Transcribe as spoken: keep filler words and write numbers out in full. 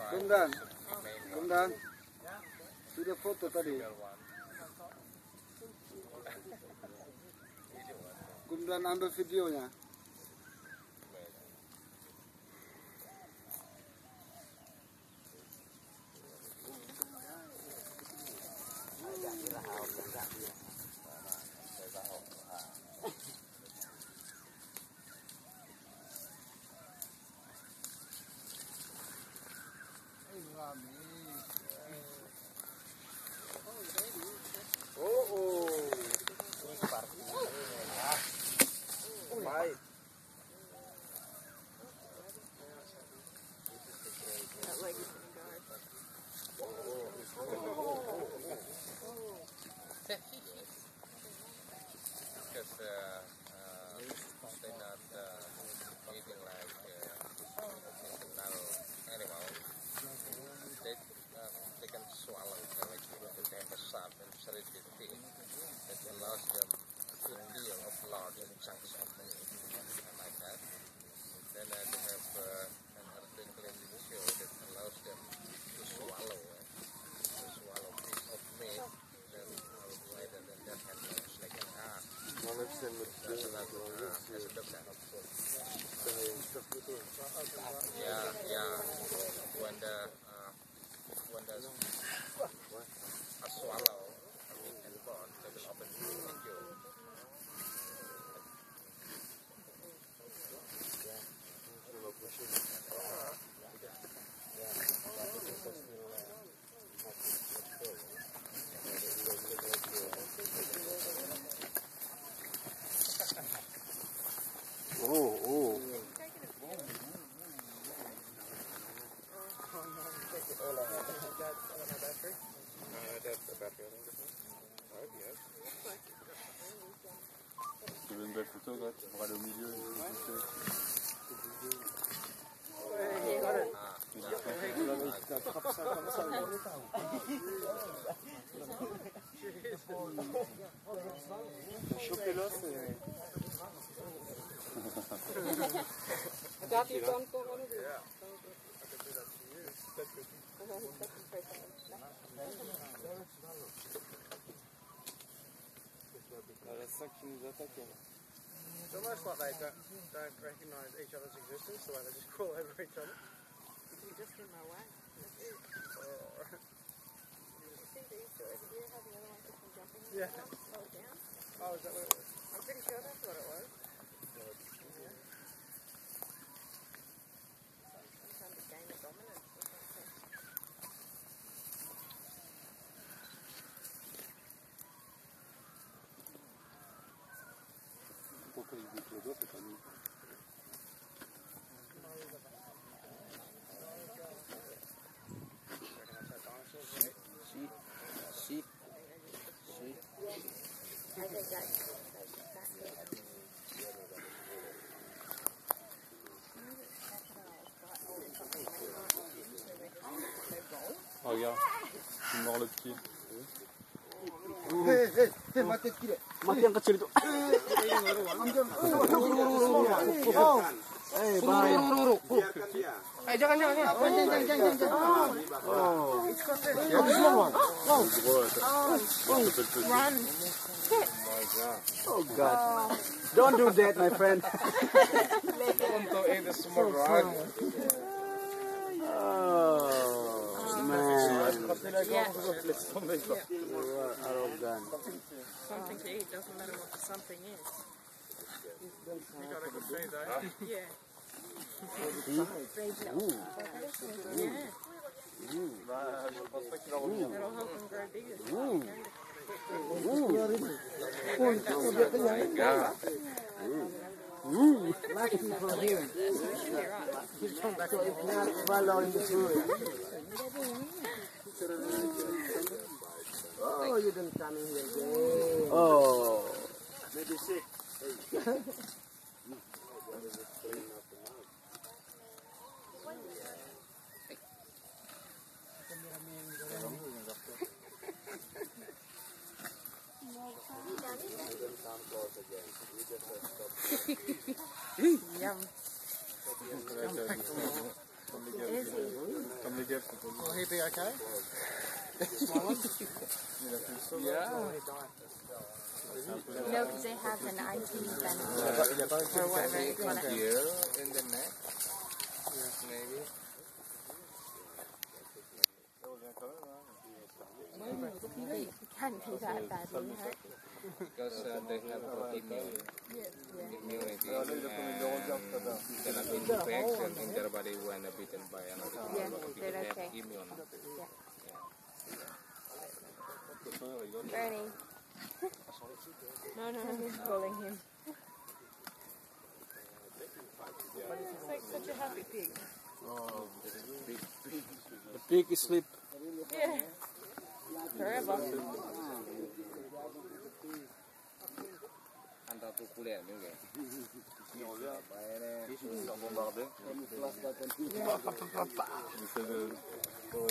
Kumdan, Kumdan, sudah foto tadi. Kumdan ambil videonya. Oh, oh. Baik. Because uh, uh, they're not uh, eating like uh, internal animal. They, uh, they can swallow uh, like they have a sharp and serrated teeth that allows them a good deal of large chunks of meat like that. And then uh, they have uh, an article in the show that allows them to swallow uh, to swallow a piece of meat. Then later than that have like snake and ah. That's another uh, that's a dog kind of food. Yeah, yeah. When the uh, when the a swallow a meat and bone, they will open and you. Oh, oh. Tu veux une belle photo, là, tu pourras aller au milieu. Tu attrapes ça comme ça. Choper l'os et... Got you done for one of these? Yeah. I can do that to you. That's ça qui nous attaque. It's almost like they don't, don't recognise each other's existence, the way they just crawl over each other. You just in my way. That's it. Oh. See these two over here, how the other one keeps on jumping? Yeah. Slow it down. Oh, is that what it was? I'm pretty sure that's what it was. Some kind of game of dominance or something. Pourquoi il boucle le doigt, c'est pas nous. Si, si, si. I think that's Oh, regarde, il mord le pied. Hei, hei, hei, mati kiri. Mati yang kecil itu. Eh, bahaya. Biarkan dia. Eh, jangan, jangan, jangan. Oh, jangan, jangan, jangan, jangan. Oh. Oh, run. Oh, God. Don't do that, my friend. Untuk ini semua run. Oh, man. Yeah. You are arrogant. Something to eat, doesn't matter what the something is. You got a good feed though. Yeah. Ooh. Yeah. Ooh. That'll help them grow bigger. Ooh. Ooh. Lucky for him. You're right. So it's not following the food. Oh, you didn't come in here again. Oh. Maybe sick. Yum. Comme les guêpes. Is he? Comme les guêpes, c'est pas Will he be okay? Yeah. You know, because they have an I T venom Il a pas or whatever you call it. Here in the neck, maybe. It can't be that badly hurt. Because uh, they have immune, Yeah. immunity and cannot be infection in their body when bitten by another Yeah, animal because they're they okay. have immune. Bernie. No, no, I'm just calling him. It's like such a happy pig. The pig is asleep. Yeah. Forever. Antarcticulaire juga. Il fait de...